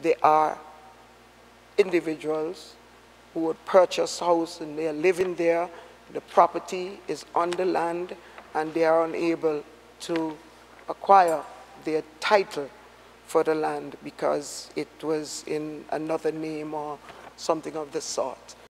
there are individuals who would purchase a house and they are living there, the property is on the land, and they are unable to acquire their title for the land because it was in another name or something of the sort.